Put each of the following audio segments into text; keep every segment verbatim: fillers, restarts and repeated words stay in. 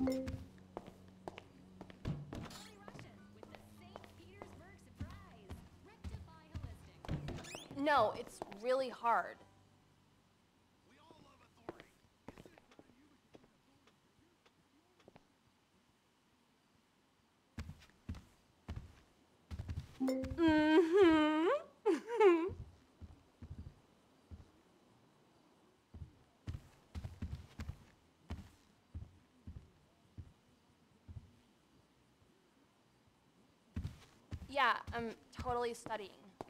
No, it's really hard. Mm-hmm. Yeah, I'm totally studying.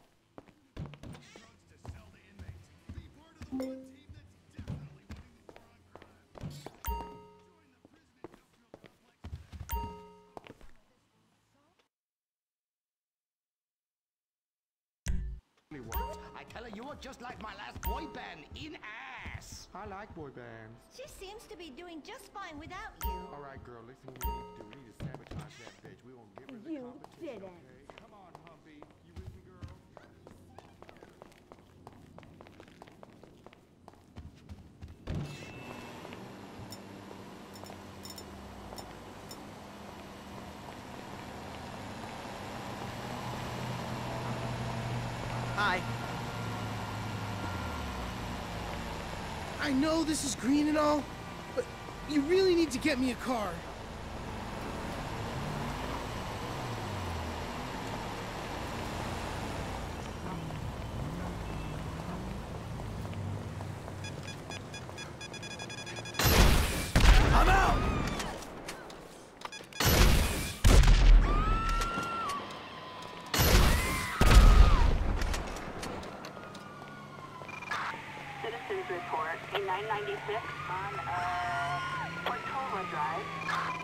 I tell her you are just like my last boy band, in ass. I like boy bands. She seems to be doing just fine without you. All right, girl, listen what we need to do. We need to sabotage that bitch. We won't give her the You competition, didn't. okay? Come on, Humpy. You with me, girl? Hi. I know this is green and all, but you really need to get me a car. I'm out! Citizens report a nine ninety-six on uh, Portola Drive.